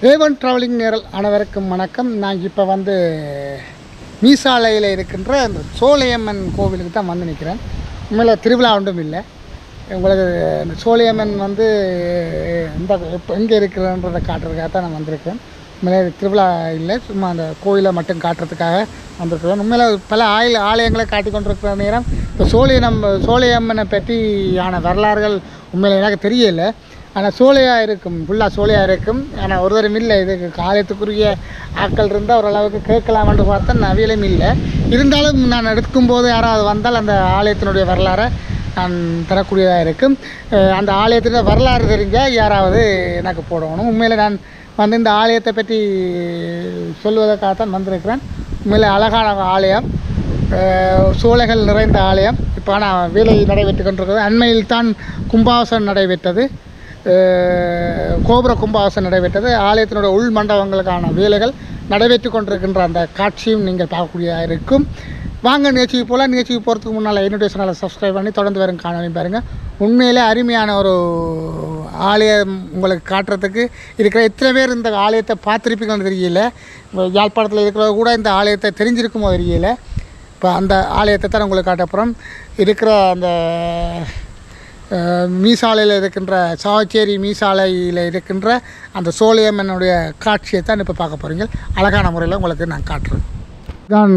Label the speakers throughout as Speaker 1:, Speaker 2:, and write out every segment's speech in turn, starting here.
Speaker 1: A1 travelling நேரல் அனைவருக்கும் வணக்கம். நான் இப்போ மீசாலையில் இருக்கின்ற அந்த சோலையம்மன் கோவிலுக்கு தான் வந்து நிற்கிறேன். உண்மையில் திருவிழா ஒன்றும் இல்லை. உங்களுக்கு இந்த சோலையம்மன் இந்த எங்கே இருக்கிறன்றதை காட்டுறதுக்காக தான் நான் வந்திருக்கேன். உண்மையிலே திருவிழா இல்லை, சும்மா அந்த கோயிலை மட்டும் காட்டுறதுக்காக வந்திருக்கிறேன். உண்மையில் பல ஆலயங்களை காட்டி கொண்டிருக்கிற நேரம் இப்போ சோலையம்மனை பற்றியான வரலாறுகள் உண்மையில் எனக்கு தெரியலை. ஆனால் சோலையாக இருக்கும், ஃபுல்லாக சோலையாக இருக்கும். ஆனால் ஒருவரும் இல்லை, இதுக்கு காலத்துக்குரிய ஆட்கள் இருந்தால் ஓரளவுக்கு கேட்கலாம்னு பார்த்தா நவியலும் இல்லை. இருந்தாலும் நான் எடுக்கும்போது யாராவது வந்தால் அந்த ஆலயத்தினுடைய வரலாறை நான் தரக்கூடியதாக இருக்கும். அந்த ஆலயத்தினுடைய வரலாறு தெரிஞ்சால் யாராவது எனக்கு போடணும். உண்மையில் நான் இந்த ஆலயத்தை பற்றி சொல்வதற்காகத்தான் வந்திருக்கிறேன். உண்மையில் அழகான ஆலயம், சோலைகள் நிறைந்த ஆலயம். இப்போ ஆனால் வேலை நடைபெற்று கொண்டிருக்கிறது. அண்மையில் தான் கும்பாபிஷேகம் நடைபெற்றது, கோபுர கும்பாபிஷேகம் நடைபெற்றது. ஆலயத்தினுடைய உள் மண்டபங்களுக்கான வேலைகள் நடைபெற்று கொண்டிருக்கின்ற அந்த காட்சியும் நீங்கள் பார்க்கக்கூடியதாக இருக்கும். வாங்க நிகழ்ச்சிக்கு போகலாம். நிகழ்ச்சிக்கு போகிறதுக்கு முன்னால் என்னுடைய சேனலை சப்ஸ்கிரைப் பண்ணி தொடர்ந்து வரும் காணொலியும் பாருங்கள். உண்மையிலே அருமையான ஒரு ஆலயம் உங்களுக்கு காட்டுறதுக்கு இருக்கிற. எத்தனை பேர் இந்த ஆலயத்தை பார்த்துருப்பீங்கன்னு தெரியல. யாழ்ப்பாணத்தில் இருக்கிற கூட இந்த ஆலயத்தை தெரிஞ்சிருக்குமோ தெரியல. இப்போ அந்த ஆலயத்தை தான் உங்களுக்கு காட்டப்புறம் இருக்கிற அந்த மீசாலையில் இருக்கின்ற சாவச்சேரி மீசாலையில் இருக்கின்ற அந்த சோலையம்மனுடைய காட்சியை தான் இப்போ பார்க்க போகிறீங்க. அழகான முறையில் உங்களுக்கு நான் காட்டுறேன். தான்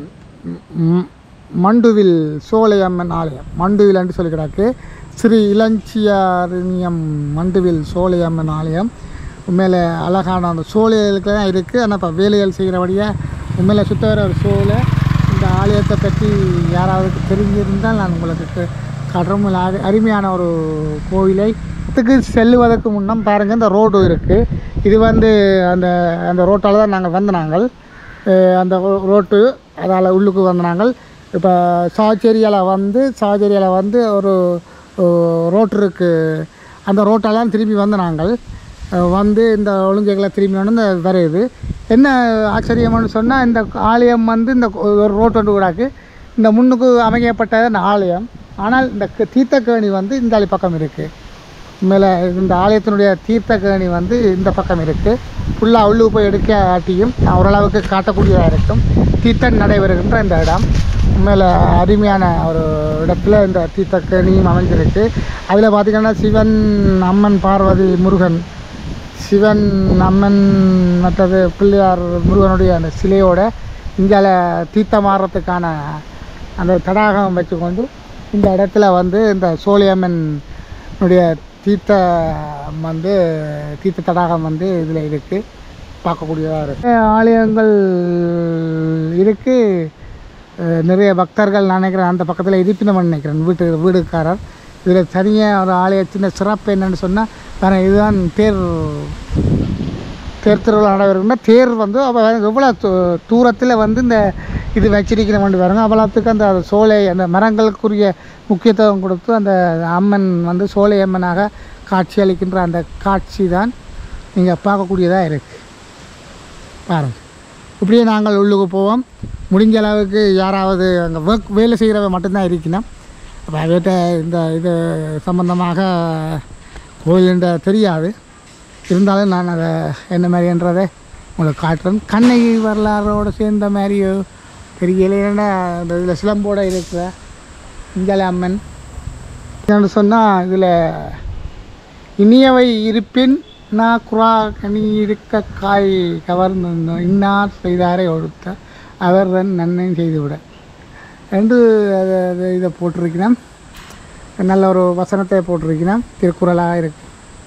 Speaker 1: மண்டுவில் சோலையம்மன் ஆலயம். மண்டுவில் என்று சொல்லி கிடக்கு. ஸ்ரீ இளஞ்சியாரண்யம் மண்டுவில் சோலையம்மன் ஆலயம். உண்மையில் அழகான அந்த சோலைகளுக்கு தான் இருக்குது. ஆனால் இப்போ வேலைகள் செய்கிறபடியாக உண்மையில் சுத்த வர ஒரு சோலை. இந்த ஆலயத்தை பற்றி யாராவது தெரிஞ்சிருந்தால் நான் உங்களுக்கு காட்டுறோம். அருமையான ஒரு கோயிலை இதுக்கு செல்லுவதற்கு முன்னம் பாருங்கள், இந்த ரோடு இருக்குது. இது அந்த ரோட்டால் தான் நாங்கள் அந்த ரோட்டு அதால் உள்ளுக்கு நாங்கள் இப்போ சாவச்சேரியால் ஒரு ரோட்டு இருக்குது. அந்த ரோட்டால் தான் திரும்பி நாங்கள் இந்த ஒழுங்கைகளை திரும்பி இந்த வருது. என்ன ஆச்சரியம்னு சொன்னால், இந்த ஆலயம் இந்த ஒரு ரோட்டு ஒன்று கூடாக்கு இந்த முன்னுக்கு அமைக்கப்பட்ட அந்த ஆலயம். ஆனால் இந்த தீர்த்தக்கேணி இந்த பக்கம் இருக்குது. மேலே இந்த ஆலயத்தினுடைய தீர்த்தக்கேணி இந்த பக்கம் இருக்குது. ஃபுல்லாக உள்ளுக்கு போய் எடுக்க காட்டியும் ஓரளவுக்கு காட்டக்கூடியதாக இருக்கும். தீர்த்தம் நடைபெறுகின்ற இந்த இடம் மேலே அருமையான ஒரு இடத்துல இந்த தீர்த்தக்கேணியும் அமைஞ்சிருக்கு. அதில் பார்த்திங்கன்னா சிவன், அம்மன், பார்வதி, முருகன், சிவன், அம்மன், மற்றது பிள்ளையார், முருகனுடைய அந்த சிலையோட இங்கால தீர்த்தம் மாறுறதுக்கான அந்த தடாகம் வச்சுக்கொண்டு இந்த இடத்துல இந்த சோலையம்மனுடைய தீர்த்த தடாகம் இதில் இருக்குது, பார்க்கக்கூடியதாக இருக்குது. ஆலயங்கள் இருக்குது. நிறைய பக்தர்கள் நான் நினைக்கிறேன் அந்த பக்கத்தில் இருப்பினம் நினைக்கிறேன் வீடுக்காரர். இதில் தனியாக ஒரு ஆலயத்தின் சிறப்பு என்னென்னு சொன்னால், வேறு இதுதான் தேர் திருவிழா நடைபெறுகின்ற தேர் எவ்வளோ தூரத்தில் இந்த இது வச்சிருக்கிறவங்க பாருங்க. அவ்வளோத்துக்கு அந்த சோலை அந்த மரங்களுக்குரிய முக்கியத்துவம் கொடுத்து அந்த அம்மன் சோலையம்மனாக காட்சி அளிக்கின்ற அந்த காட்சி தான் நீங்கள் பார்க்கக்கூடியதாக இருக்குது. பாருங்கள், இப்படியே நாங்கள் உள்ளுக்கு போவோம். முடிஞ்ச அளவுக்கு யாராவது அங்கே வேலை செய்கிறவ மட்டும்தான் இருக்கணும். அப்போ அவர்கிட்ட இந்த இது சம்பந்தமாக கோயிலுன்ற தெரியாது. இருந்தாலும் நான் அதை என்ன மாதிரின்றதை உங்களுக்கு காட்டுறேன். கண்ணகி வரலாறோடு சேர்ந்த மாதிரியோ தெரியல. ஏன்னா இந்த இதில் சிலம்போடு இருக்கிற இஞ்சால அம்மன் என்னென்னு சொன்னால், இதில் இனியவை இருப்பின் நான் குறா கனி இருக்க காய் கவர்ந்து இன்னார் செய்தாரை ஒழுத்த அவர் தன் நன்மையும் செய்துவிட என்று இதை போட்டிருக்கிறேன். நல்ல ஒரு வசனத்தை போட்டிருக்கிறேன், திருக்குறளாக இருக்கு.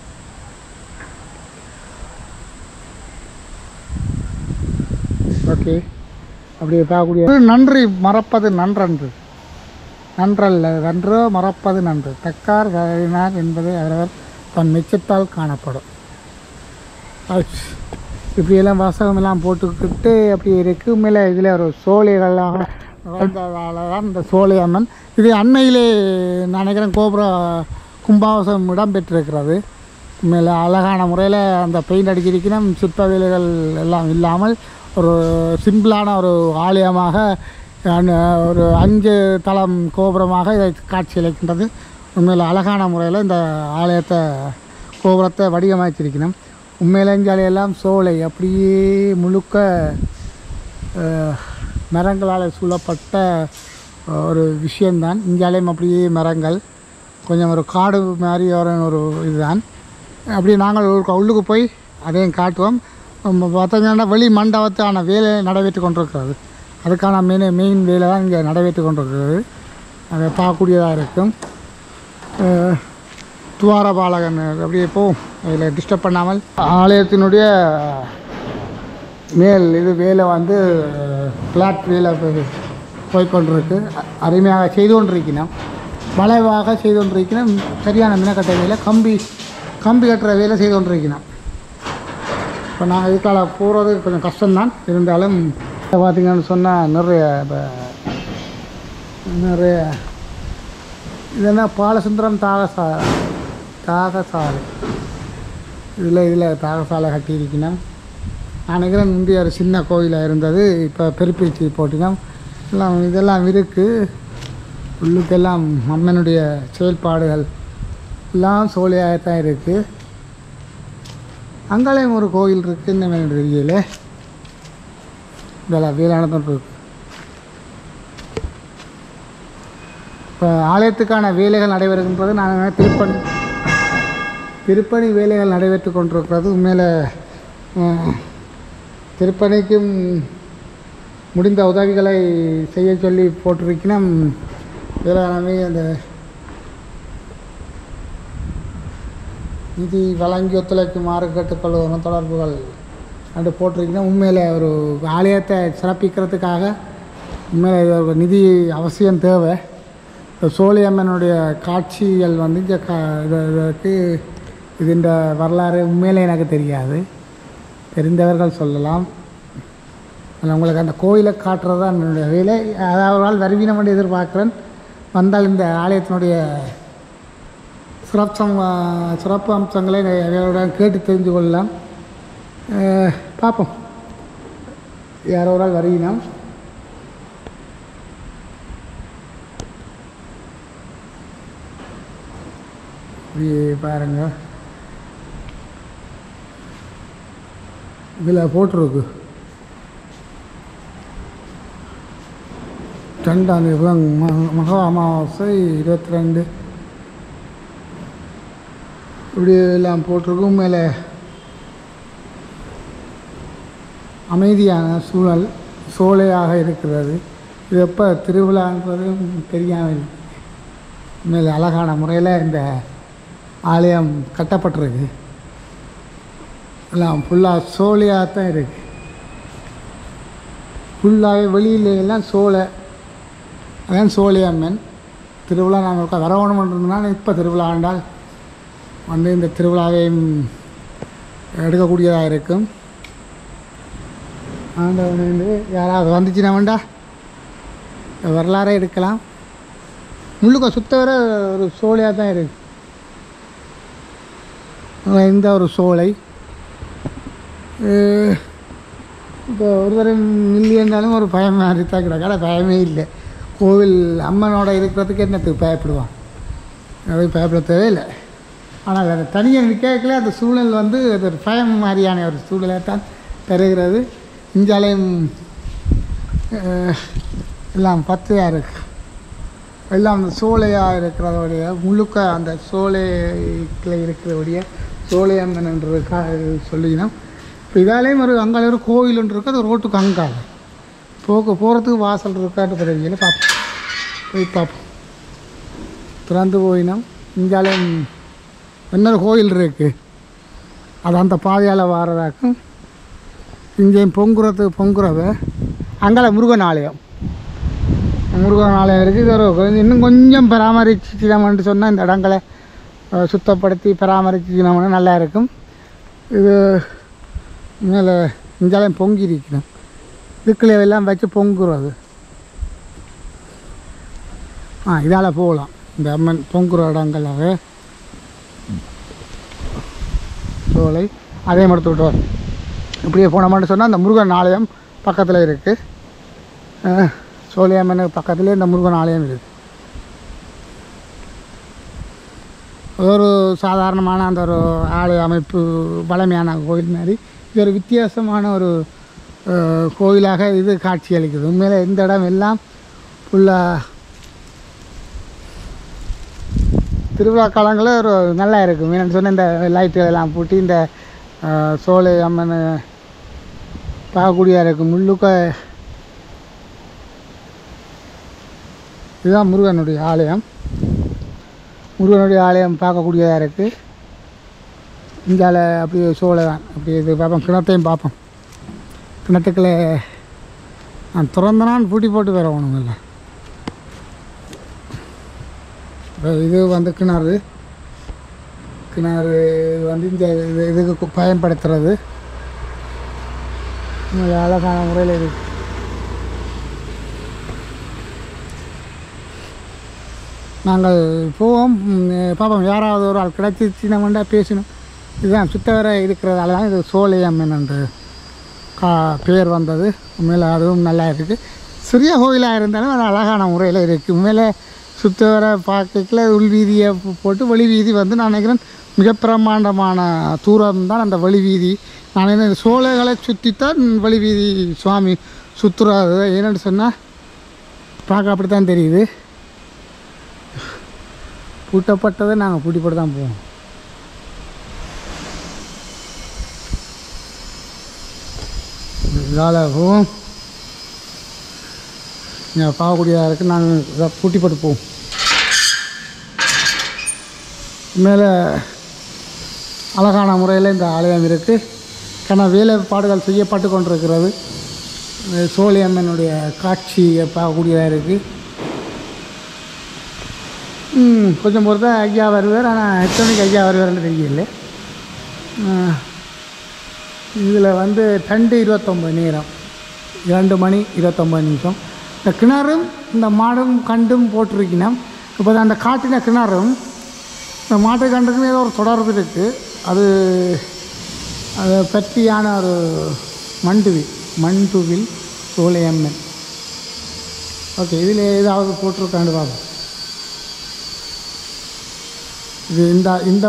Speaker 1: ஓகே, அப்படி பார்க்கக்கூடிய நன்றி மறப்பது நன்றன்று, நன்றல்ல நன்றோ மறப்பது நன்று, தக்கார் கறினார் என்பது அவரவர் தன் மிச்சத்தால் காணப்படும். இப்படியெல்லாம் வாசகமெல்லாம் போட்டுக்கிட்டு அப்படி இருக்குது. மேலே இதில் ஒரு சோலைகளாக தான் இந்த சோலையம்மன். இது அண்மையிலே நான் நினைக்கிறேன் கோபுர கும்பாபிஷேகம் இடம்பெற்றிருக்கிறது. மேலே அழகான முறையில் அந்த பெயிண்ட் அடிச்சிருக்கணும். சிற்ப வேலைகள் எல்லாம் இல்லாமல் ஒரு சிம்பிளான ஒரு ஆலயமாக ஒரு 5 தளம் கோபுரமாக இதை காட்சி அளிக்கின்றது. உண்மையில் அழகான முறையில் இந்த ஆலயத்தை கோபுரத்தை வடிவமைச்சிருக்கணும். உண்மையிலஞ்சாலையெல்லாம் சோலை அப்படியே முழுக்க மரங்களால் சூழப்பட்ட ஒரு விஷயந்தான். இஞ்சாலையும் அப்படியே மரங்கள், கொஞ்சம் ஒரு காடு மாதிரி ஒரு இதுதான். அப்படியே நாங்கள் உள்ளுக்கு போய் அதையும் காட்டுவோம். பார்த்தீங்கன்னா வெளி மண்டபத்தான வேலை நடைபெற்று கொண்டிருக்கிறது. அதுக்கான மெயின் வேலை தான் இங்கே நடைபெற்று கொண்டிருக்கிறது. அதை பார்க்கக்கூடியதாக இருக்கும். துவாரபாலகன் அப்படியே போகும், அதில் டிஸ்டர்ப் பண்ணாமல். ஆலயத்தினுடைய மேல் இது வேலை வந்து ஃப்ளாட் வேலை போய்கொண்டிருக்கு. அருமையாக செய்து கொண்டிருக்கணும், வளைவாக செய்து கொண்டிருக்கணும். சரியான மினக்கட்ட வேலை, கம்பி கட்டுற வேலை செய்து கொண்டிருக்கணும். இப்போ நாங்கள் இதுக்கால போகிறது கொஞ்சம் கஷ்டம்தான். இருந்தாலும் பார்த்திங்கன்னு சொன்னால் நிறைய இது என்ன பாலசுந்தரம் தாகசாலை இதில் தாகசாலை கட்டியிருக்கணும். நான் நினைக்கிறேன் முந்தைய ஒரு சின்ன கோயிலாக இருந்தது, இப்போ பெருப்பிச்சு போட்டினோம். இதெல்லாம் இருக்குது. உள்ளுக்கெல்லாம் அம்மனுடைய செயல்பாடுகள் எல்லாம் சோலையாகத்தான் இருக்குது. அங்காலயம் ஒரு கோயில் இருக்குது, இன்னும் தெரியல. இதெல்லாம் வேளாண் இருக்கு. இப்போ ஆலயத்துக்கான வேலைகள் நடைபெறுகின்றது. நான் திருப்பணி வேலைகள் நடைபெற்று கொண்டிருக்கிறது. உண்மையில் திருப்பணிக்கும் முடிந்த உதவிகளை செய்ய சொல்லி போட்டிருக்கணும். வேளாண்மை அந்த நிதி வழங்கி ஒத்துழைக்குமாறு கேட்டுக்கொள்வதும் தொடர்புகள் அப்படி போட்டிருக்கணும். உண்மையில் ஒரு ஆலயத்தை சிறப்பிக்கிறதுக்காக உண்மையில் ஒரு நிதி அவசியம் தேவை. இப்போ சோழியம்மனுடைய காட்சிகள் வந்து இங்கே இதற்கு இந்த வரலாறு உண்மையிலே எனக்கு தெரியாது, தெரிந்தவர்கள் சொல்லலாம். அதில் உங்களுக்கு அந்த கோயிலை காட்டுறது தான் என்னுடைய வேலை. அதாவது ஒரு நாள் வருவீனம் என்று எதிர்பார்க்குறேன். வந்தால் இந்த ஆலயத்தினுடைய சிறப்பு அம்சங்களை அவருடன் கேட்டு தெரிந்து கொள்ளலாம். பார்ப்போம், யாரோ ஒரு நாள் வருவீனம். பாருங்க, இதில் போட்டிருக்கு 2ஆம் தேதி மகா அமாவாசை 22 இப்படி எல்லாம் போட்டிருக்கும். மேலே அமைதியான சூழல் சோலையாக இருக்கிறது. இது எப்போ திருவிழான்றதும் தெரியாமல் மேலே அழகான முறையில் இந்த ஆலயம் கட்டப்பட்டிருக்கு. எல்லாம் ஃபுல்லாக சோலையாக தான் இருக்குது. ஃபுல்லாகவே வெளியில எல்லாம் சோலை, அதான் சோழியம்மன் திருவிழா. நாங்கள் வரவணும் இருந்ததுனால இப்போ திருவிழா ஆண்டால் வந்து இந்த திருவிழாவையும் எடுக்கக்கூடியதாக இருக்கும். ஆண்டவன் வந்து யாராவது வந்துச்சுன்னா வேண்டா வரலாறே எடுக்கலாம். முள்ளுக்க சுத்த வர ஒரு சோலையாக தான் இருக்குது. இந்த ஒரு சோலை இப்போ ஒருவரை மில்லியன்னாலும் ஒரு பயம் மாதிரி தான் கிடக்காட, பயமே இல்லை. கோவில் அம்மனோட இருக்கிறதுக்கு என்னத்துக்கு பயப்படுவான், அதை பயப்பட தேவையில்லை. ஆனால் அதை தனியாக நிற்கல அந்த சூழல் வந்து அது ஒரு பயம் மாதிரியான ஒரு சூழலை தான் தருகிறது. இஞ்சாலையும் எல்லாம் பச்சையாக இருக்கு, எல்லாம் அந்த சோலையாக இருக்கிறதோடைய முழுக்க அந்த சோலைக்கில் இருக்கிறவுடைய சோலையம்மன் என்று சொல்லிக்கணும். இப்போ இதாலேயும் ஒரு அங்கால ஒரு கோவில் ஒன்று இருக்குது, அது ரோட்டுக்கு அங்கால போகிறதுக்கு வாசல் இருக்காட்டு பதவியில் பார்ப்போம், போய் பார்ப்போம். திறந்து போயினோம். இங்காலையும் இன்னொரு கோயில் இருக்குது, அது அந்த பாதையால் வாரதாக்கும். இங்கேயும் பொங்குறத அங்கால முருகன் ஆலயம் இருக்குது. இது ஒரு இன்னும் கொஞ்சம் பராமரிச்சுட்டோம்னு சொன்னால் இந்த இடங்களை சுத்தப்படுத்தி பராமரிச்சுனோம்னா நல்லா இருக்கும். இது மேலே இஞ்சாலையும் பொங்கி இருக்கணும், இதுக்குள்ளே எல்லாம் வச்சு பொங்குறது. இதால் போகலாம் இந்த அம்மன் பொங்குற இடங்களாக சோலை. அதே மாதிரி விட்டு இப்படியே போனோம்னு சொன்னால் அந்த முருகன் ஆலயம் பக்கத்தில் இருக்குது. சோழியம்மனுக்கு பக்கத்துலேயே இந்த முருகன் ஆலயம் இருக்குது. ஒரு சாதாரணமான அந்த ஒரு ஆலய அமைப்பு பழமையான கோயில் மாதிரி இது ஒரு வித்தியாசமான ஒரு கோயிலாக இது காட்சி அளிக்குது. உண்மையிலே இந்த இடம் எல்லாம் ஃபுல்லாக திருவிழா காலங்களில் ஒரு நல்லா இருக்கும். என்னென்னு சொன்னால் இந்த லைட்டுகள் எல்லாம் பூட்டி இந்த சோலை அம்மன் பார்க்கக்கூடியதாக இருக்கும். முள்ளுக்க இதுதான் முருகனுடைய ஆலயம். முருகனுடைய ஆலயம் பார்க்கக்கூடியதாக இருக்குது. இங்கால அப்படியே சோலை தான் அப்படியே இது பார்ப்போம். கிணத்தையும் பார்ப்போம். கிணத்துக்களை நான் திறந்தனான்னு பூட்டி போட்டு வேற ஒன்றும் இல்லை. இது வந்து கிணறு வந்து இந்த இதுக்கு பயன்படுத்துறது அழகான முறையில் இருக்கு. நாங்கள் போவோம் பார்ப்போம். யாராவது ஒரு ஆள் கிடச்சிச்சின்னா வேண்டா பேசணும். இதுதான் சுத்தவரை இருக்கிறதால தான் இது சோலை அம்மன் என்று பேர் வந்தது. உண்மையில் அதுவும் நல்லா இருக்குது. சிறிய கோயிலாக இருந்தாலும் அது அழகான முறையில் இருக்குது. உண்மையில் சுத்தவரை பார்க்கல உள்வீதியை போட்டு வெளி வீதி வந்து நான் நினைக்கிறேன் மிக பிரம்மாண்டமான தூரம் தான் அந்த வெளி வீதி. நான் என்ன சோலைகளை சுற்றித்தான் வெளி வீதி சுவாமி சுற்றுறாரு. என்னென்னு சொன்னால் பார்க்க அப்படி தான் தெரியுது. பூட்டப்பட்டதை நாங்கள் பூட்டி போட்டு தான் போவோம். இதால் போவோம். நீங்கள் பார்க்கக்கூடியதாக இருக்குது. நாங்கள் இதை பூட்டி போட்டு போவோம். மேலே அழகான முறையில் இந்த ஆலயம் இருக்குது. வேலைப்பாடுகள் செய்யப்பட்டு கொண்டிருக்கிறது. சோலை அம்மனுடைய காட்சியை பார்க்கக்கூடியதாக இருக்குது. கொஞ்சம் பொறுத்தா ஐயா வருவார். ஆனால் எத்தனைக்கு ஐயா வருவார்னு தெரியல. இதில் வந்து 2:29 நேரம் 2 மணி 29 நிமிஷம். இந்த கிணறும் இந்த மாடும் கண்டும் போட்டிருக்கணும். இப்போ தான் அந்த காட்டின கிணறும் இந்த மாட்டு கண்டுக்குமே ஏதோ ஒரு தொடர்பு இருக்குது. அது அதை பற்றியான ஒரு மண்துவில் சோலை அம்மன். ஓகே, இதில் ஏதாவது போட்டிருக்காண்டு பார்ப்போம். இது இந்த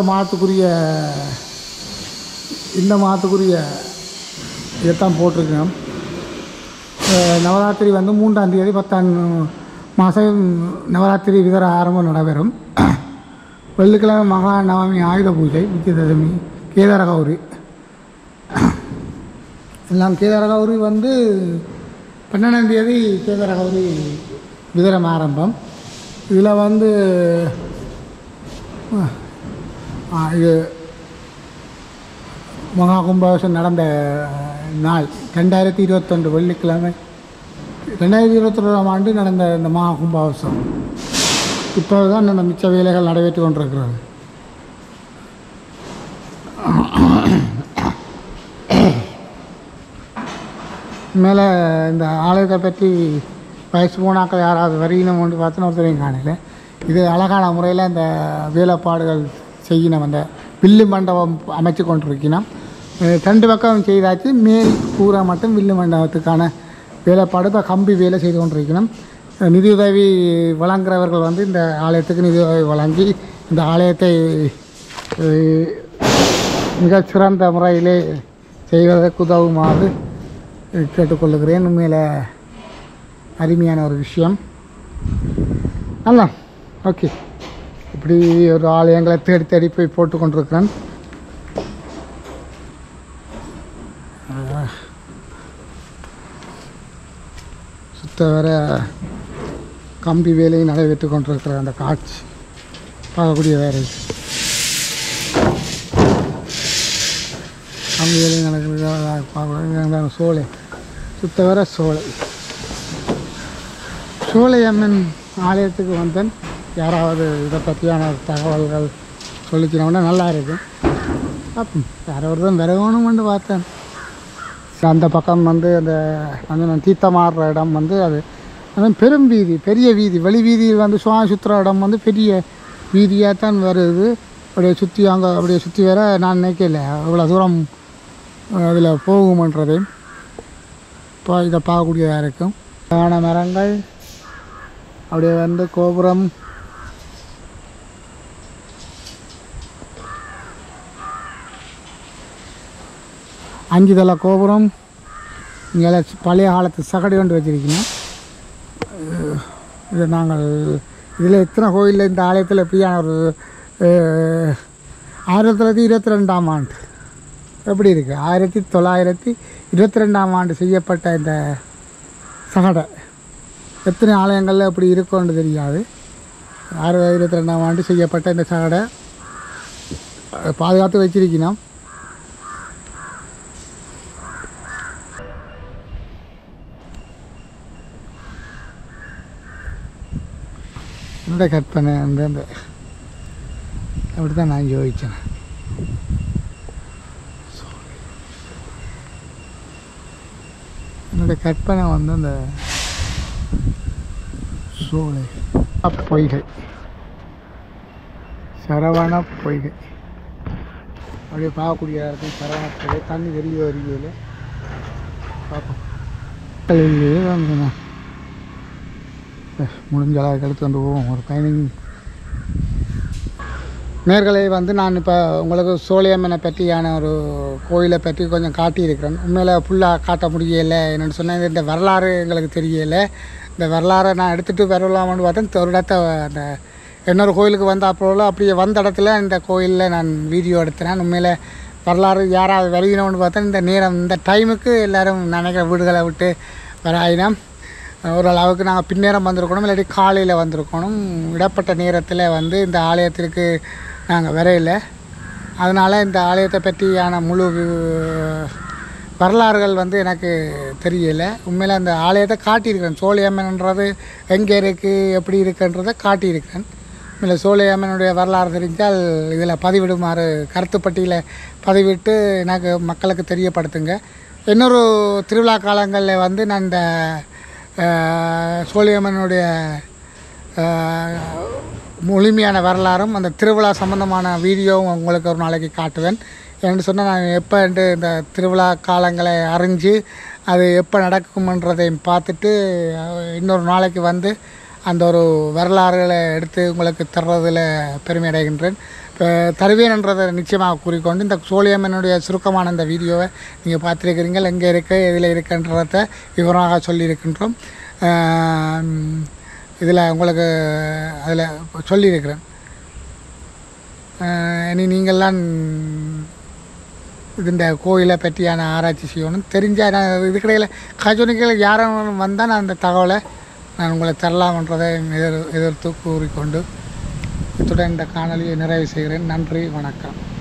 Speaker 1: மாதத்துக்குரிய இதைத்தான் போட்டிருக்கணும். நவராத்திரி வந்து 3ஆம் தேதி 10ஆம் மாதம் நவராத்திரி விதர ஆரம்பம் நடைபெறும். வெள்ளிக்கிழமை மகா நவமி ஆயுத பூஜை, விஜயதசமி, கேதார கௌரி எல்லாம். கேதார கௌரி வந்து 12ஆம் தேதி கேதார கௌரி விதரம் ஆரம்பம். இதில் வந்து இது மகா கும்பாபிஷேகம் நடந்த நாள் 2021 வெள்ளிக்கிழமை 2021ஆம் ஆண்டு நடந்த இந்த மகா கும்பாபிஷேகம். இப்போது தான் அந்த மிச்ச வேலைகள் நடைபெற்று கொண்டிருக்கிறது. மேலே இந்த ஆலயத்தை பற்றி வயசு போனாக்கள் யாராவது வரையினம் கொண்டு பார்த்தோன்னு ஒருத்தரையும் காணல. இது அழகான முறையில் இந்த வேலைப்பாடுகள் செய்யணும். அந்த வில்லு மண்டபம் அமைச்சு கொண்டிருக்கணும். 2 பக்கம் செய்தாச்சு. மேல் கூரை மட்டும் வில்லு மண்டபத்துக்கான வேலைப்பாடு இப்போ கம்பி வேலை செய்து கொண்டிருக்கணும். நிதியுதவி வழங்குறவர்கள் வந்து இந்த ஆலயத்துக்கு நிதியுதவி வழங்கி இந்த ஆலயத்தை மிகச்சிறந்த முறையிலே செய்வதற்கு உதவுமாறு கேட்டுக்கொள்ளுகிறேன். உண்மையில் அருமையான ஒரு விஷயம். நல்லா ஓகே. இப்படி ஒரு ஆலயங்களை தேடி போய் போட்டு கொண்டிருக்கிறேன். சுத்த வர கம்பி வேலையும் நடைபெற்று கொண்டிருக்கிற அந்த காட்சி பார்க்கக்கூடிய வேறு கம்பி வேலையும் நடக்கிறது பார்க்க. சோலை சுத்த வர சோலை அம்மன் ஆலயத்துக்கு வந்தேன். யாராவது இதை பற்றியான தகவல்கள் சொல்லிச்சினோன்னா நல்லா இருக்கும். அப்போ வேறு ஒரு தான் விறகணுமென்று பார்த்தேன். அந்த பக்கம் வந்து அந்த தீர்த்தமாடுற இடம் வந்து அது பெரும் வீதி, பெரிய வீதி. வெளி வீதியில் வந்து சுவாமி சுற்றுற இடம் வந்து பெரிய வீதியாக தான் வருது. அப்படியே சுற்றி அங்கே அப்படியே சுற்றி வர நான் நினைக்கல இவ்வளோ தூரம் அதில் போகுமன்றது. இப்போ இதை பார்க்கக்கூடியதாக இருக்கும். அழகான மரங்கள், அப்படியே வந்து கோபுரம், 5 தள கோபுரம். இங்கே பழைய காலத்து சகடி கொண்டு வச்சுருக்கணும். இது நாங்கள் இதில் எத்தனை கோயிலில் இந்த ஆலயத்தில் எப்படியான ஒரு 1922ஆம் ஆண்டு எப்படி இருக்குது, 1922ஆம் ஆண்டு செய்யப்பட்ட இந்த சகடை எத்தனை ஆலயங்களில் எப்படி இருக்கும்னு தெரியாது. 1922ஆம் ஆண்டு செய்யப்பட்ட இந்த சகடை பாதுகாத்து வச்சிருக்கணும். என்னோட கற்பனை அந்த அப்படி தான் நான் யோசித்தேன். என்னோட கற்பனை வந்து அந்த சோலை பொய்கை, சரவண பொய்கை அப்படியே பார்க்கக்கூடிய இடத்துல சரவண பொய்கை. தண்ணி வரிகையில் பார்ப்போம். முடிஞ்ச அளவுக்கு எடுத்து கொண்டு போவோம் ஒரு 15 நேர்களை வந்து நான் இப்போ உங்களுக்கு சோழியம்மனை பற்றியான ஒரு கோயிலை பற்றி கொஞ்சம் காட்டியிருக்கிறேன். உண்மையில் ஃபுல்லாக காட்ட முடியலை. என்னென்னு சொன்னால் இந்த வரலாறு எங்களுக்கு தெரியலை. இந்த வரலாறை நான் எடுத்துகிட்டு வரலாமான்னு பார்த்தேன். ஒரு இடத்த அந்த இன்னொரு கோயிலுக்கு வந்த அப்போல அப்படியே வந்த இடத்துல இந்த கோயிலில் நான் வீடியோ எடுத்தேன். உண்மையில் வரலாறு யாராவது வெளியினோன்னு பார்த்தேன். இந்த நேரம் இந்த டைமுக்கு எல்லோரும் நினைக்கிற வீடுகளை விட்டு வர ஆயினம். ஓரளவுக்கு நாங்கள் பின்னேரம் வந்திருக்கணும், இல்லாட்டி காலையில் வந்திருக்கணும். இடப்பட்ட நேரத்தில் வந்து இந்த ஆலயத்திற்கு நாங்கள் வரையில. அதனால் இந்த ஆலயத்தை பற்றியான முழு வரலாறுகள் வந்து எனக்கு தெரியலை. உண்மையில் அந்த ஆலயத்தை காட்டியிருக்கிறேன். சோழியம்மன்ன்றது எங்கே இருக்குது எப்படி இருக்குன்றதை காட்டியிருக்கிறேன். உண்மையில் சோழியம்மனுடைய வரலாறு தெரிஞ்சால் இதில் பதிவிடுமாறு கருத்துப்பட்டியில் பதிவிட்டு எனக்கு மக்களுக்கு தெரியப்படுத்துங்க. இன்னொரு திருவிழா காலங்களில் வந்து நான் இந்த சோழியம்மனுடைய முழுமையான வரலாறும் அந்த திருவிழா சம்பந்தமான வீடியோவும் உங்களுக்கு ஒரு நாளைக்கு காட்டுவேன். என்று சொன்னால் நான் எப்போ இந்த திருவிழா காலங்களை அறிஞ்சு அது எப்போ நடக்கும்ன்றதையும் பார்த்துட்டு இன்னொரு நாளைக்கு வந்து அந்த ஒரு வரலாறுகளை எடுத்து உங்களுக்கு தர்றதில் பெருமை அடைகின்றேன். இப்போ தருவேன்ன்றதை நிச்சயமாக கூறிக்கொண்டு இந்த சோழியம்மனுடைய சுருக்கமான இந்த வீடியோவை நீங்கள் பார்த்துருக்கிறீங்க. எங்கே இருக்குது எதில் இருக்குன்றதை விவரமாக சொல்லியிருக்கின்றோம். இதில் உங்களுக்கு அதில் சொல்லியிருக்கிறேன். இனி நீங்கள்லாம் இந்த கோயிலை பற்றியான ஆராய்ச்சி செய்யணும். தெரிஞ்சால் நான் இதுக்கிடையில் கஜோனிக்கையில் யாரும் வந்தால் நான் அந்த தகவலை நான் உங்களை தரலாம்ன்றதை எதிர்த்து கூறிக்கொண்டு இத்துடன் இந்த காணொலியை நிறைவு செய்கிறேன். நன்றி, வணக்கம்.